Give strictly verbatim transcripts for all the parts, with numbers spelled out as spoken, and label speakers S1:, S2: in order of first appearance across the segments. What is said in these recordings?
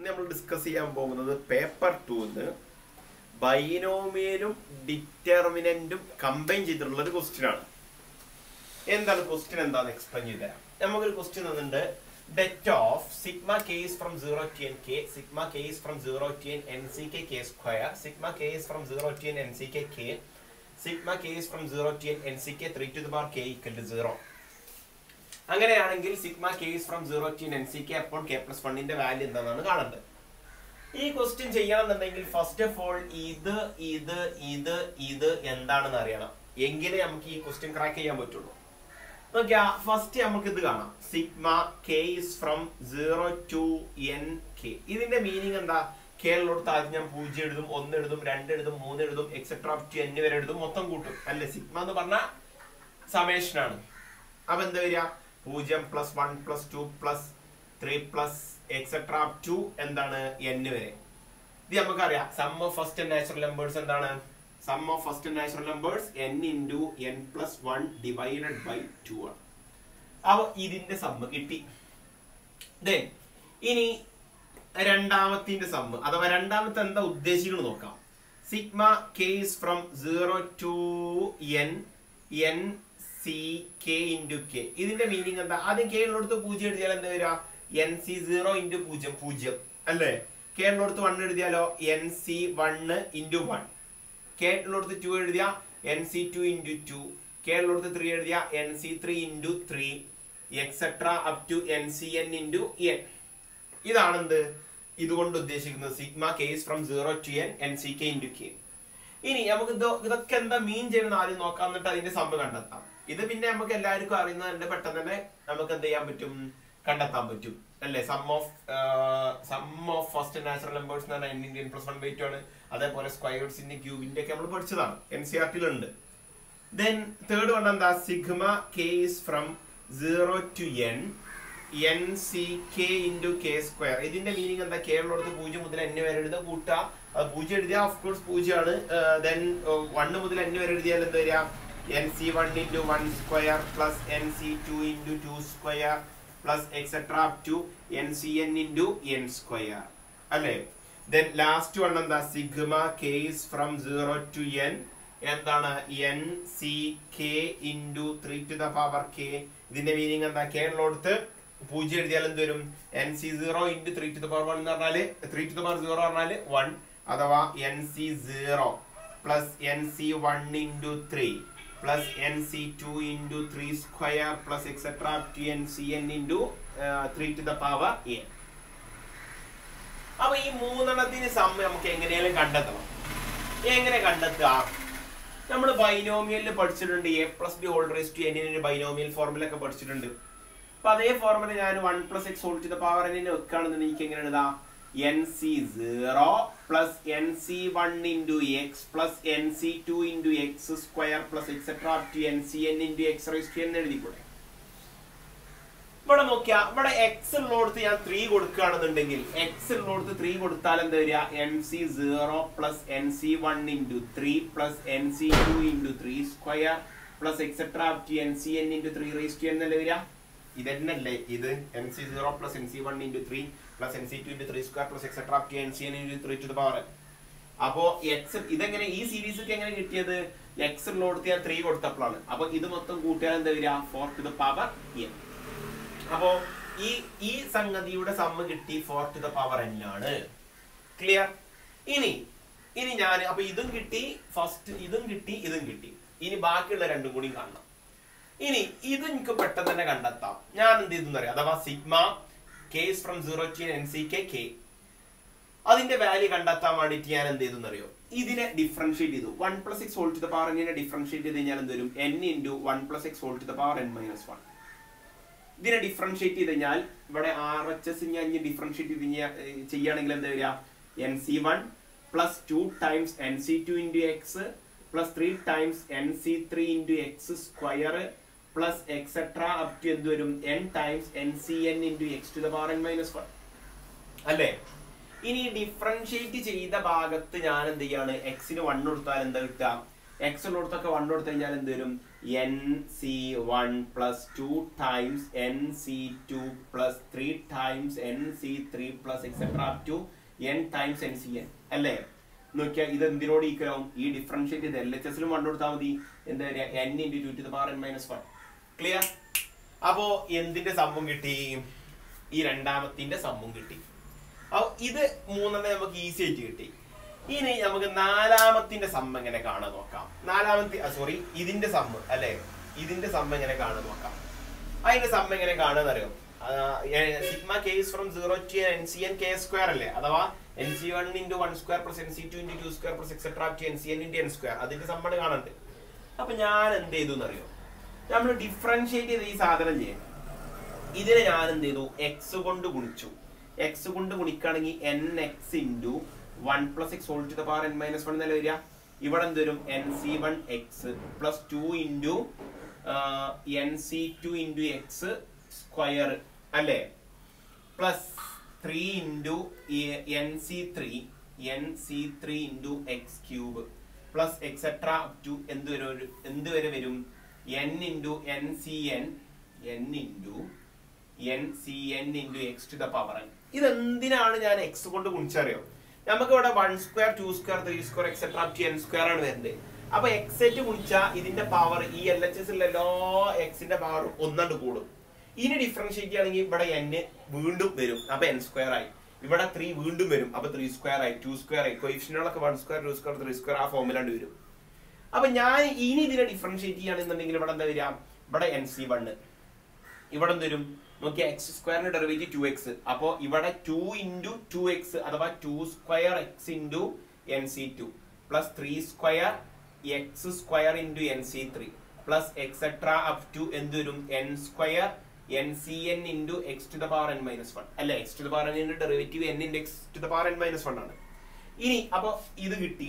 S1: നമ്മൾ ഡിസ്കസ് ചെയ്യാൻ പോകുന്നത് പേപ്പർ ടൂന്ന് ബൈനോമിയലും ഡിറ്റർമിനന്റും കമ്പൈൻ ചെയ്തിട്ടുള്ള ഒരു ക്വസ്റ്റ്യൻ ആണ്. എന്താണ് ക്വസ്റ്റ്യൻ എന്താണെന്ന് എക്സ്പ്ലെയിൻ ചെയ്ത് തരാം. നമുക്കൊരു ക്വസ്റ്റ്യൻ തന്നിട്ടുണ്ട്. Det of sigma k is from zero to n k, sigma k is from zero to n n c k k square, sigma k is from zero to n n c k k, sigma k is from zero to n n c k three to the power k equal to zero. അങ്ങനെയാണെങ്കിൽ sigma K is from zero to N C K അപ്പോൾ K plus വണ്ണിന്റെ value എന്താണെന്നാണ് കാണേണ്ടത്. ഈ question ചെയ്യണമെന്നുണ്ടെങ്കിൽ first of all ഇത് ഇത് ഇത് ഇത് എന്താണെന്ന് അറിയണം. എങ്കിലേ നമുക്ക് ഈ ക്വസ്റ്റ്യൻ ക്രാക്ക് ചെയ്യാൻ പറ്റുള്ളൂ. നോക്കിയാ ഫസ്റ്റ് നമുക്ക് ഇത് കാണാം. Sigma K is from zero to N K. ഇതിന്റെ മീനിങ് എന്താ? കെയിലോട്ട് ആദ്യം ഞാൻ പൂജ്യം എഴുതും, ഒന്ന് എഴുതും, രണ്ട് എഴുതും, മൂന്ന് എഴുതും, എക്സെട്രാ ടു എൻ വരെ എഴുതും, മൊത്തം കൂട്ടും അല്ലെ. സിഗ്മ എന്ന് പറഞ്ഞ സമേഷൻ ആണ്. അപ്പൊ എന്താ വരിക? പൂജ്യം plus one plus two plus three plus etcetera to എന്താണ് എൻ വരെ. ഇത് നമുക്കറിയാം. Sum of first natural numbers എന്താണ്? Sum of first natural numbers N into N plus one divided by two ആണ്. അപ്പൊ ഇതിന്റെ സമ്മ് കിട്ടി. ദെൻ ഇനി രണ്ടാമത്തിന്റെ സമ്മ് അഥവാ രണ്ടാമത്തെ എന്താ ഉദ്ദേശിക്കുന്നത് നോക്കാം. Sigma K is from zero to N N C K into K. ഇതിന്റെ മീനിങ് എന്താ? ആദ്യം കെ ഉള്ളിടത്ത് പൂജ്യം എഴുതിയാൽ എന്താ വരിക? എൻ സി സീറോ ഇൻറ്റു പൂജ്യം പൂജ്യം അല്ലേ. കെ ഉള്ളിടത്ത് വൺ എഴുതിയാലോ N C one into one. K ഉള്ളിടത്ത് ടു എഴുതിയ N C two into two. K ഉള്ളിടത്ത് ത്രീ എഴുതിയ N C three into three etcetera up to N C N into N. ഇതാണെന്ത് ഇതുകൊണ്ട് ഉദ്ദേശിക്കുന്നത്. Sigma K is from zero to N N C K into K. ഇനി നമുക്ക് ഇത് ഇതൊക്കെ എന്താ മീൻ ചെയ്യുന്നത് ആദ്യം നോക്കാം, എന്നിട്ട് അതിന്റെ സമ്മ് കണ്ടെത്താം. ഇത് പിന്നെ നമുക്ക് എല്ലാവർക്കും അറിയുന്നതിന്റെ പെട്ടെന്ന് തന്നെ നമുക്ക് എന്ത് ചെയ്യാൻ പറ്റും? കണ്ടെത്താൻ പറ്റും അല്ലെ. Sum of sum of first natural numbers എന്ന് പറഞ്ഞാൽ N plus one by two ആണ്. അതേപോലെ സ്ക്വയർസിന്റെ ക്യൂബിന്റെ ഒക്കെ നമ്മൾ പഠിച്ചതാണ്, എൻ സി ആർ ടിയിലുണ്ട്. ദെൻ തേർഡ് വൺ എന്താ? Sigma K is from zero to N N C K into K square. ഇതിന്റെ മീനിങ് എന്താ? കെ ഉള്ളിടത്ത് പൂജ്യം മുതൽ എൻ വരെ എഴുതുക, കൂട്ടുക. അത് പൂജ്യം എഴുതിയാൽ ഓഫ് കോഴ്സ് പൂജ്യമാണ്. ദെൻ വണ്ണ് മുതൽ എൻ വരെ എഴുതിയാൽ എന്താ വരിക? N C one into one square plus N C two into two square plus etcetera to N C N into N square അല്ലേ. ദെൻ ലാസ്റ്റ് വൺ എന്താ? Sigma K is from zero to N എന്താണ്? N C K into three to the power K. ഇതിന്റെ meaning എന്താ? K ഉള്ളടുത്ത് പൂജ്യം എഴുതിയാൽ എന്ത് വരും? N C zero into three to the power one എന്ന് പറഞ്ഞാല് three to the power zero പറഞ്ഞാല് വൺ, അഥവാ N C zero plus N C one into three plus N C two into three square plus etcetera to N C N into three to the power N. അപ്പൊ ഈ മൂന്നെണ്ണത്തിന് sum നമുക്ക് എങ്ങനെയാലും കണ്ടെത്തണം. എങ്ങനെ കണ്ടെത്തുക? നമ്മൾ ബൈനോമിയലിൽ പഠിച്ചിട്ടുണ്ട്. A plus B whole raise to എന്നിന് ബൈനോമിയൽ ഫോർമുല ഒക്കെ പഠിച്ചിട്ടുണ്ട്. അപ്പൊ അതേ ഫോർമുല ഞാൻ one plus X whole to the power എന്നിനെ വെക്കുകയാണെന്ന് എനിക്ക് എങ്ങനെ എഴുതാം? N C zero plus N C one into X plus N C two into X square plus etcetera to N C N into X raise to എന്ന് എഴുതിക്കൂടെ? ഇവിടെ നോക്കിയാ ഇവിടെ എക്സ് ഉള്ളടത്ത് ഞാൻ ത്രീ കൊടുക്കുകയാണെന്നുണ്ടെങ്കിൽ എക്സ് ഉള്ളടത്ത് ത്രീ കൊടുത്താൽ എന്താ വരിക? N C zero plus N C one into three plus N C two into three square plus etcetera to N C N into three raise to എന്നല്ലേ വരിക? ഇതന്നല്ലേ ഇത്? N C zero plus N C one into three plus N C two into three square plus etcetera to N C N into three to the power. അപ്പോ X ഇതെങ്ങനെ ഈ series ഒക്കെ എങ്ങനെ കിട്ടിയത്? എക്സ് ഉള്ളടത്ത് ഞാൻ ത്രീ കൊടുത്തപ്പോഴാണ്. അപ്പൊ ഇത് മൊത്തം കൂട്ടിയാൽ എന്താ വരിക? Four to the power N. അപ്പോ ഈ ഈ സംഗതിയുടെ സമ്മ് കിട്ടി four to the power N ആണ്. ക്ലിയർ? ഇനി ഇനി ഞാൻ അപ്പൊ ഇതും കിട്ടി, ഫസ്റ്റ് ഇതും കിട്ടി, ഇതും കിട്ടി. ഇനി ബാക്കിയുള്ള രണ്ടും കൂടി കാണണം. ഇനി ഇത് എനിക്ക് പെട്ടെന്ന് തന്നെ കണ്ടെത്താം. ഞാൻ എന്ത് ചെയ്തു അറിയാം? അഥവാ sigma K is from zero to N C K K അതിന്റെ വാല്യൂ കണ്ടെത്താൻ വേണ്ടിയിട്ട് ഞാൻ എന്ത് ചെയ്തു അറിയോ? ഇതിനെ ഡിഫറൻഷിയേറ്റ് ചെയ്തു. One plus X whole to the power എന്നിനെ ഡിഫറൻഷിയേറ്റ് ചെയ്ത് കഴിഞ്ഞാൽ എന്ത് വരും? N into one plus X whole to the power N minus one. ഇതിനെ ഡിഫറൻഷിയേറ്റ് ചെയ്ത് കഴിഞ്ഞാൽ ഇവിടെ ആർ എച്ച് എസ് ഞാൻ ഡിഫറൻഷിയേറ്റ് ചെയ്ത് ചെയ്യുകയാണെങ്കിൽ എന്താ വരിക? N C one plus two times N C two into X plus three times N C three into X square plus etcetera up to എന്ത് വരും? N times N C N into X to the power N minus one അല്ലേ. ഇനി differentiate ചെയ്ത ഭാഗത്ത് ഞാൻ എന്ത് ചെയ്യാണ്? എക്സിന് വൺ കൊടുത്താൽ എന്താ കിട്ടുക? എക്സ് ഉള്ളിടത്തൊക്കെ വൺ കൊടുത്തു കഴിഞ്ഞാൽ എന്ത് വരും? N C one plus two times N C two plus three times N C three plus etcetera up to N times N C N അല്ലേ? നോക്കിയാൽ ഇത് എന്തിനോട് ഈക്വൽ ആവും? ഈ ഡിഫറൻഷിയേറ്റ് ചെയ്ത് എൽ എച്ച് എസിലും വൺ കൊടുത്താൽ മതി. എന്താ പറയുക? N into two to the power N minus one. Clear? അപ്പോ എന്തിന്റെ സമ്മും കിട്ടി? ഈ രണ്ടാമത്തിന്റെ സമ്മും കിട്ടി. അപ്പൊ ഇത് മൂന്നെണ്ണം നമുക്ക് ഈസി ആയിട്ട് കിട്ടി. ഇനി നമുക്ക് നാലാമത്തിന്റെ സമ്മ എങ്ങനെ കാണാൻ നോക്കാം. നാലാമത്തെ സോറി ഇതിന്റെ സമ്മ് അല്ലെ, ഇതിന്റെ സമ്മ എങ്ങനെ കാണാൻ നോക്കാം. അതിന്റെ സമ്മ എങ്ങനെ കാണുക അറിയാം? Sigma K's from zero to N C N K square അല്ലേ, അഥവാ N C one into one square plus N C two into two square plus etcetera to N C N into N square. അതിന്റെ സമ്മാണ് കാണുന്നുണ്ട്. അപ്പൊ ഞാൻ എന്ത് ചെയ്തു എന്നറിയോ? നമ്മൾ ഡിഫറൻഷിയേറ്റ് ചെയ്ത് ഈ സാധനം ചെയ്യാം. ഇതിനെ ഞാൻ എന്ത് ചെയ്തു? എക്സ് കൊണ്ട് ഗുണിച്ചു. എക്സ് കൊണ്ട് ഗുണിക്കുകയാണെങ്കിൽ N X into one plus X whole to the power N minus one എന്നല്ല വരിക. ഇവിടെ എന്ത് വരും? N C one X plus two into N C two into X square അല്ലേ, plus three into N C three N C three into X cube plus etcetera up to എന്ത് വരെ എന്ത് വരെ വരും? N into N C N N into N C N into X to the power N. ഇതെന്തിനാണ് ഞാൻ X കൊണ്ട് ഗുണിച്ചറിയോ? നമുക്ക് ഇവിടെ one square two square three square etcetera up to N square ആണ് വരുന്നത്. അപ്പൊ എക്സ് എറ്റ് ഗുണിച്ചാൽ ഇതിന്റെ പവർ ഈ എൽ എച്ച് എസ് എല്ലാ എക്സിന്റെ പവർ ഒന്നാണ്ട് കൂടും. ഇനി ഡിഫറൻഷിയേറ്റ് ചെയ്യുകയാണെങ്കിൽ ഇവിടെ എൻ വീണ്ടും വരും. അപ്പൊ എൻ സ്ക്വയർ ആയി. ഇവിടെ ത്രീ വീണ്ടും വരും. അപ്പൊ ത്രീ സ്ക്വയർ ആയി, ടു സ്ക്വയർ ആയി. കോയിഫിഷ്യന്റുകളൊക്കെ one square two square three square ആ ഫോമിലാണ്ട് വരും. അപ്പൊ ഞാൻ ഇനി ഇതിനെ ഡിഫറൻഷിയേറ്റ് ചെയ്യുകയാണെന്നുണ്ടെങ്കിൽ ഇവിടെ എന്താ വരിക? ഇവിടെ എൻ സി വൺ, ഇവിടെ എന്ത് വരും? നോക്കിയാൽ എക്സ് സ്ക്വയറിന്റെ ഡെറിവേറ്റീവ് ടു എക്സ്. അപ്പോ ഇവിടെ ടു ഇൻറ്റു ടു എക്സ് അഥവാ two square X into N C two plus three square X square into N C three plus etcetera up to എന്ത് വരും? N square N C N into X to the power N minus one അല്ലെ. X to the power N derivative N into X to the power N minus one ആണ്. ഇനി അപ്പൊ ഇത് കിട്ടി.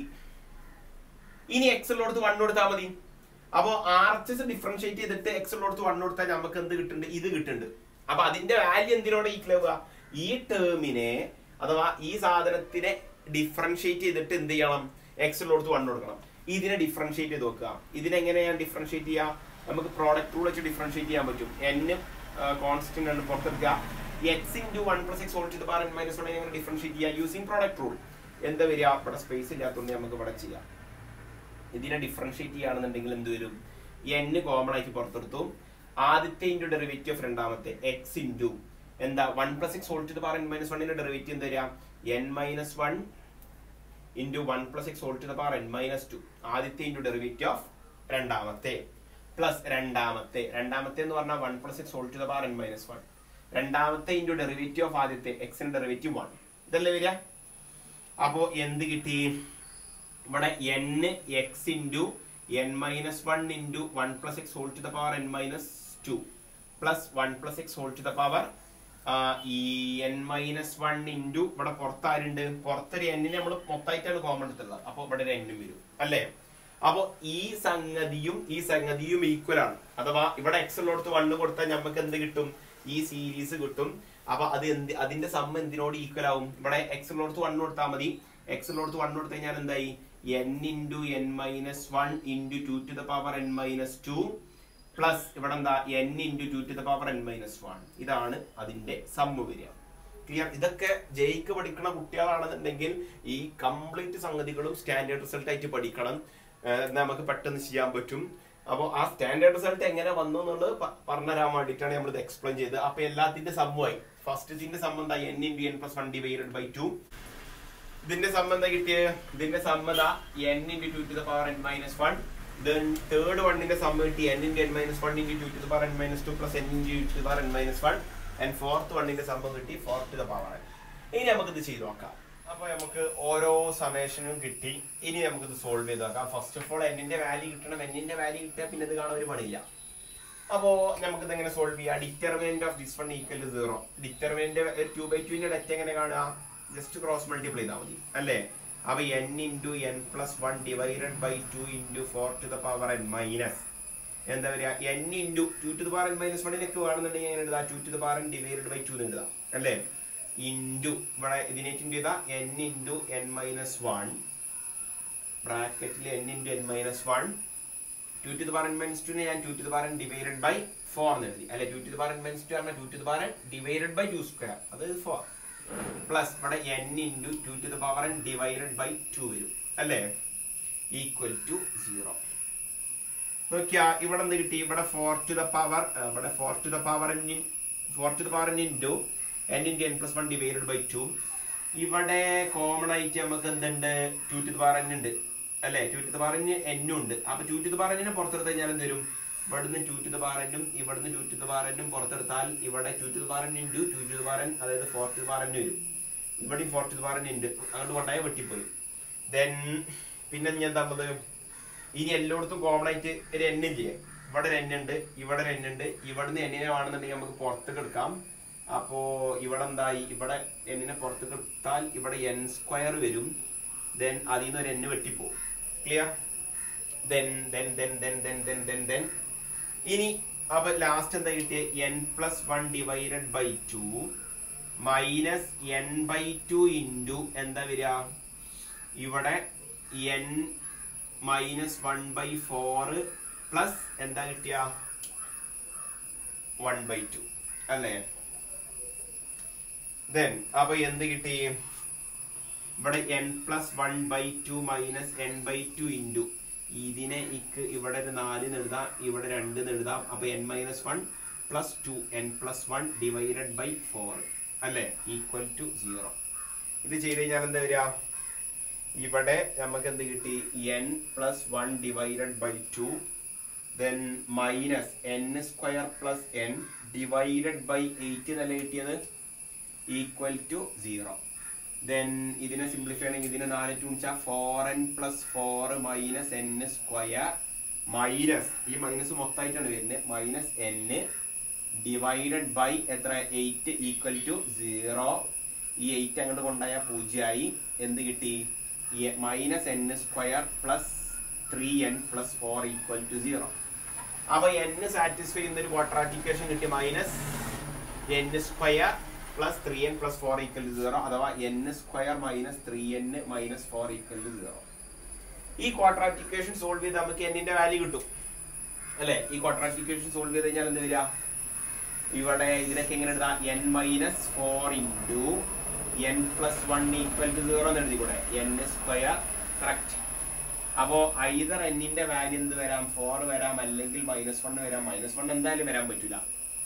S1: ഇനി X ഉള്ളടത്ത് വൺ കൊടുത്താൽ മതി. അപ്പോ ആർ എച്ച് എസ് ഡിഫറൻഷിയേറ്റ് ചെയ്തിട്ട് എക്സ് ഉള്ളടത്ത് വൺ കൊടുത്താൽ നമുക്ക് എന്ത് കിട്ടുന്നുണ്ട്? ഇത് കിട്ടുന്നുണ്ട്. അപ്പൊ അതിന്റെ വാല്യൂ എന്തിനോട് ഈക്വൽ ആവുക? ഈ ടേമിനെ അഥവാ ഈ സാധനത്തിനെ ഡിഫറൻഷിയേറ്റ് ചെയ്തിട്ട് എന്ത് ചെയ്യണം? എക്സ് ഉള്ളടത്ത് വൺ കൊടുക്കണം. ഇതിനെ ഡിഫറൻഷിയേറ്റ് ചെയ്ത് നോക്കുക. ഇതിനെങ്ങനെ ഞാൻ ഡിഫറൻഷിയേറ്റ് ചെയ്യാം? നമുക്ക് പ്രോഡക്റ്റ് റൂൾ വെച്ച് ഡിഫറൻഷിയേറ്റ് ചെയ്യാൻ പറ്റും. എൻ കോൺസ്റ്റന്റ് ആണ് പുറത്തെടുക്കുക. X into one plus X whole to the power N minus one എങ്ങനെ ഡിഫറൻഷിയേറ്റ് ചെയ്യാം? Using product rule. എന്താ വരിക? ഇവിടെ സ്പേസ് ഇല്ലാത്തതുകൊണ്ട് നമുക്ക് ഇവിടെ ചെയ്യാം. ഇതിനെ ഡിഫറൻഷിയേറ്റ് ചെയ്യുകയാണെന്നുണ്ടെങ്കിൽ എന്ത് വരും? എൻ കോമൺ ആയിട്ട് പുറത്തെടുത്തു. ആദ്യത്തെ ഇൻറ്റു ഡെറിവേറ്റീവ് ഓഫ് രണ്ടാമത്തെ എക്സ് ഇൻറ്റു എന്താ one plus X whole to the power N minus വണ്ണിന്റെ ഡെറിവേറ്റീവ് എന്താ വരിക? N minus one into one plus X whole to the power N minus two. ആദ്യത്തെ into derivative of രണ്ടാമത്തെ plus രണ്ടാമത്തെ രണ്ടാമത്തെ എന്ന് പറഞ്ഞാൽ one plus X whole to the power N minus one. രണ്ടാമത്തെ ഇൻറ്റു ഡെറിവേറ്റീവ് ഓഫ് ആദ്യത്തെ എക്സിന്റെ derivative one. ഇതല്ലേ വരിക? അപ്പോ എന്ത് കിട്ടി? ഇവിടെ n X into n minus one into one plus X whole to the power N minus two plus one plus X whole to the power ഈ എൻ മൈനസ് വൺ ഇൻറ്റു ഇവിടെ പുറത്താരുണ്ട്? പുറത്തൊരു എന്നിനെ നമ്മൾ മൊത്തമായിട്ടാണ് കോമൺ എടുത്തുള്ളത്. അപ്പൊ ഇവിടെ ഒരു എന്നും വരും അല്ലേ. അപ്പൊ ഈ സംഗതിയും ഈ സംഗതിയും ഈക്വൽ ആണ്. അഥവാ ഇവിടെ എക്സ് ഉള്ളടത്ത് വണ്ണ് കൊടുത്താൽ നമുക്ക് എന്ത് കിട്ടും? ഈ സീരീസ് കിട്ടും. അപ്പൊ അത് എന്ത് അതിന്റെ സമ്മ എന്തിനോട് ഈക്വൽ ആവും? ഇവിടെ എക്സ് ഉള്ളടത്ത് വണ്ണ് കൊടുത്താൽ മതി. എക്സ് ഉള്ളടത്ത് വണ്ണ് കൊടുത്തു കഴിഞ്ഞാൽ എന്തായി? N into n minus one into two to the power N minus two plus ഇവിടെ എന്താ? N into two to the power N minus one. ഇതാണ് അതിന്റെ സമ്മ് വരിക. ക്ലിയർ? ഇതൊക്കെ ജയിക്ക് പഠിക്കുന്ന കുട്ടികളാണെന്നുണ്ടെങ്കിൽ ഈ കംപ്ലീറ്റ് സംഗതികളും സ്റ്റാൻഡേർഡ് റിസൾട്ട് ആയിട്ട് പഠിക്കണം. നമുക്ക് പെട്ടെന്ന് ചെയ്യാൻ പറ്റും. അപ്പോൾ ആ സ്റ്റാൻഡേർഡ് റിസൾട്ട് എങ്ങനെ വന്നു എന്നുള്ളത് പറഞ്ഞുതരാൻ വേണ്ടിയിട്ടാണ് നമ്മൾ ഇത് എക്സ്പ്ലെയിൻ ചെയ്തത്. അപ്പൊ എല്ലാത്തിന്റെ സമ്മുമായി ഫസ്റ്റത്തിന്റെ സമ്മന്താ n into N plus one divided by two. ഇതിന്റെ സമ്മന്ത കിട്ടിയത് ഇതിന്റെ സമ്മത n into two to the power N minus one. Then third വണ്ണിന്റെ സമ്മ കിട്ടി n into n minus one into two to the power N minus two plus n into two to the power N minus one. And fourth വണ്ണിന്റെ സമ്മ കിട്ടി four to the power n. ഇനി നമുക്ക് ഇത് ചെയ്ത് നോക്കാം. അപ്പൊ നമുക്ക് ഓരോ സമേഷനും കിട്ടി. ഇനി നമുക്ക് ഇത് സോൾവ് ചെയ്ത് നോക്കാം. ഫസ്റ്റ് ഓഫ് ഓൾ എന്നിന്റെ വാല്യൂ കിട്ടണം. എന്നിന്റെ വാല്യൂ കിട്ടിയാൽ പിന്നെ ഇത് കാണാൻ ഒരു പണിയില്ല. അപ്പോ നമുക്ക് ഇത് എങ്ങനെ സോൾവ് ചെയ്യാം? Determinant of this one equal to zero. Determinant two by ടുവിന്റെ ഡെറ്റ് എങ്ങനെ കാണുക? ജസ്റ്റ് ക്രോസ് മൾട്ടിപ്ലൈ ചെയ്താൽ മതി അല്ലേ. അപ്പൊ n into N plus one divided by two into four to the power N minus എന്താ പറയുക? N into two to the power N minus വണ്ണിനൊക്കെ വേണമെന്നുണ്ടെങ്കിൽ എങ്ങനെ എഴുതാം? Two to the power n divided by two എഴുതാം അല്ലേ. Into ഇവിടെ ഇതിനേറ്റ് ചെയ്താൽ n into n minus one ബ്രാക്കറ്റിൽ n into n minus one two to the power n minus two ഞാൻ two to the power n divided by four എന്ന് എഴുതി അല്ലെ two to the power n minus two പറഞ്ഞാൽ two to the power n divided by two square അത് four plus ഇവിടെ n into two to the power n divided by two വരും അല്ലേ equal to zero. നോക്കിയാ ഇവിടെ എന്ത് കിട്ടി ഇവിടെ four to the power ഇവിടെ four to the power n four to the power n into n into N plus one divided by two. ഇവിടെ common ആയിട്ട് നമുക്ക് എന്തുണ്ട് two to the power n ഉണ്ട് അല്ലെ two to the power n n ഉണ്ട്. അപ്പൊ two to the power n പുറത്തെടുത്ത് കഴിഞ്ഞാൽ എന്ത് വരും ഇവിടുന്ന് two to the power n ഉം ഇവിടുന്ന് two to the power n ഉം പുറത്തെടുത്താൽ ഇവിടെ two to the power n into two to the power n അതായത് four to the power n വരും. ഇവിടെയും four to the power n ഉണ്ട് അങ്ങോട്ട് കൊണ്ടായ വെട്ടിപ്പോയി. ദെൻ പിന്നെ ഞാൻ എന്താ ഉള്ളത് ഇനി എല്ലായിടത്തും കോമൺ ആയിട്ട് ഒരു n ചെയ്യാം. ഇവിടെ ഒരു n ഉണ്ട് ഇവിടെ ഒരു n ഉണ്ട് ഇവിടുന്ന് n നെ ആണെന്നുണ്ടെങ്കിൽ നമുക്ക് പുറത്തേക്ക് എടുക്കാം. അപ്പോ ഇവിടെ എന്തായി ഇവിടെ n നെ പുറത്തേക്ക് എടുത്താൽ ഇവിടെ n സ്ക്വയർ വരും. ദെൻ അതിൽ നിന്ന് ഒരു n വെട്ടിപ്പോവും. Clear? Then then then then then then then then ഇനി അപ്പൊ ലാസ്റ്റ് എന്താ കിട്ടിയ n plus one divided by two minus n by two into എന്താ വരിക ഇവിടെ n minus one by four plus എന്താ കിട്ടിയ വൺ ബൈ ടു അല്ലേ. ദെൻ അപ്പൊ എന്ത് കിട്ടി ഇവിടെ n plus one by two minus n by two into ഇതിനെ ഇക്ക് ഇവിടെ ഒരു നാല് എഴുതാം ഇവിടെ രണ്ട് എഴുതാം. അപ്പൊ n minus one plus two n plus one divided by four അല്ലെ ഈക്വൽ ടു സീറോ. ഇത് ചെയ്ത് കഴിഞ്ഞാൽ എന്താ വരിക ഇവിടെ നമുക്ക് എന്ത് കിട്ടി n plus one divided by two then minus n square plus n divided by eight എന്നല്ല കിട്ടിയത് ഈക്വൽ ടു സീറോ. ദെൻ ഇതിനെ സിംപ്ലിഫൈ ആണെങ്കിൽ ഇതിനെ നാല് ടു വെച്ചാൽ four n plus four minus n square minus ഈ മൈനസ് മൊത്തമായിട്ടാണ് വരുന്നത് മൈനസ് എൻ ഡിവൈഡഡ് ബൈ എത്ര എയ്റ്റ് ഈക്വൽ ടു സീറോ. ഈ എയ്റ്റ് അങ്ങോട്ട് കൊണ്ടായ പൂജ്യമായി. എന്ത് കിട്ടി minus n square plus three n plus four equal to zero. അപ്പൊ n സാറ്റിസ്ഫൈ ചെയ്യുന്ന ഒരു ക്വാഡ്രാറ്റിക് ഇക്വേഷൻ കിട്ടി minus n square plus three n plus four equal to zero അഥവാ n square minus three n minus four equal to zero. ഈ quadratic equation solve ചെയ്ത് നമുക്ക് എന്നിന്റെ value കിട്ടും അല്ലെ. ഈ ക്വാഡ്രാറ്റിക് ഇക്വേഷൻ സോൾവ് ചെയ്ത് കഴിഞ്ഞാൽ എന്ത് വരിക ഇവിടെ ഇതിനൊക്കെ എങ്ങനെ എഴുതാം n minus four into N plus one equal to zero എന്ന് എഴുതി കൂടെ എൻ സ്ക്വയർ കറക്റ്റ്. അപ്പോ ഐദർ എന്നിന്റെ വാല്യൂ എന്ത് വരാം ഫോർ വരാം അല്ലെങ്കിൽ മൈനസ് വൺ വരാം. മൈനസ് വൺ എന്തായാലും വരാൻ പറ്റില്ല.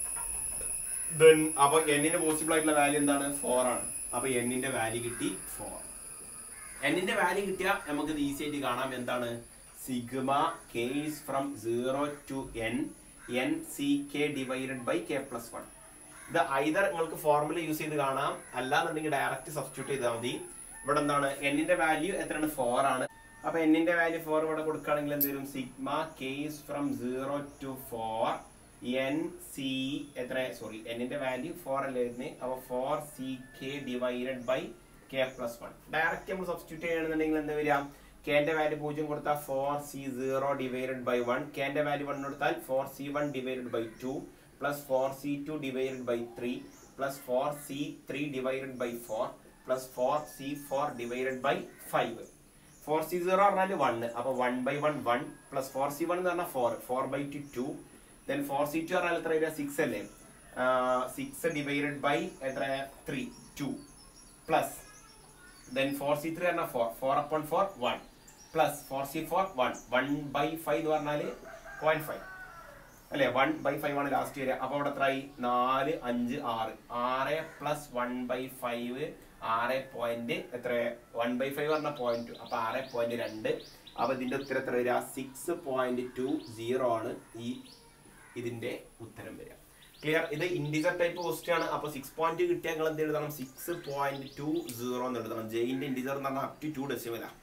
S1: ദെൻ അപ്പൊ എന്നിന്റെ പോസിബിൾ ആയിട്ടുള്ള വാല്യൂ എന്താണ് ഫോർ ആണ്. അപ്പൊ എന്നിന്റെ വാല്യൂ കിട്ടി ഫോർ. എന്നിന്റെ വാല്യൂ കിട്ടിയാൽ നമുക്ക് ഇത് ഈസി ആയിട്ട് കാണാം എന്താണ് sigma K is from zero to N N C k divided by k plus one. ഇത് ഐദർ നിങ്ങൾക്ക് ഫോർമുല യൂസ് ചെയ്ത് കാണാം അല്ലാന്നുണ്ടെങ്കിൽ ഡയറക്റ്റ് സബ്സ്റ്റിറ്റ്യൂട്ട് ചെയ്താൽ മതി. ഇവിടെ എന്താണ് എന്നിന്റെ വാല്യൂ എത്രയാണ് ഫോർ ആണ്. അപ്പൊ എന്നിന്റെ വാല്യൂ ഫോർ ഇവിടെ കൊടുക്കുകയാണെങ്കിൽ എന്ത് വരും sigma K is from zero to four n C എത്ര സോറി എന്നിന്റെ വാല്യൂ ഫോർ അല്ലേ വരുന്നത്. അപ്പൊ four C k divided by k plus one. Direct നമ്മൾ സബ്സ്റ്റിറ്റ്യൂട്ട് ചെയ്യണമെന്നുണ്ടെങ്കിൽ എന്താ വരിക കെന്റെ വാല്യൂ പൂജ്യം കൊടുത്താൽ four C zero divided by one കെന്റെ വാല്യൂ വൺ കൊടുത്താൽ four C one divided by two plus four C two divided by three plus four C three divided by four plus four C four divided by five. Four C zero പറഞ്ഞാൽ one അപ്പൊ one by one one plus four C one എന്ന് പറഞ്ഞാൽ four four by two two then four C two പറഞ്ഞാൽ എത്ര വരിക six അല്ലേ six divided by എത്ര three two plus then four C three പറഞ്ഞാൽ four four upon four one plus four C four one one by five എന്ന് പറഞ്ഞാൽ point five അല്ലെ one by five ആണ് ലാസ്റ്റ് വരിക. അപ്പൊ അവിടെ എത്രയായി നാല് അഞ്ച് ആറ് ആറ് പ്ലസ് വൺ ബൈ ഫൈവ് ആറ് പോയിന്റ് എത്ര വൺ ബൈ ഫൈവ് പറഞ്ഞ പോയിന്റ് ടു അപ്പൊ ആറ് പോയിന്റ് രണ്ട്. അപ്പൊ ഇതിന്റെ ഉത്തരം എത്ര വരിക സിക്സ് പോയിന്റ് ടു സീറോ ആണ് ഈ ഇതിന്റെ ഉത്തരം വരിക. ക്ലിയർ? ഇത് ഇൻഡിജർ ടൈപ്പ് ക്വസ്റ്റ്യൻ ആണ്. അപ്പൊ സിക്സ് പോയിന്റ് കിട്ടിയാൽ നിങ്ങൾ എന്ത് എഴുതണം സിക്സ് പോയിന്റ് ടു സീറോ എന്ന് എഴുതണം. ജെയിന്റെ ഇൻഡിജർ എന്ന് പറഞ്ഞാൽ അപ് ടു ടു ഡെസിമലാണ്.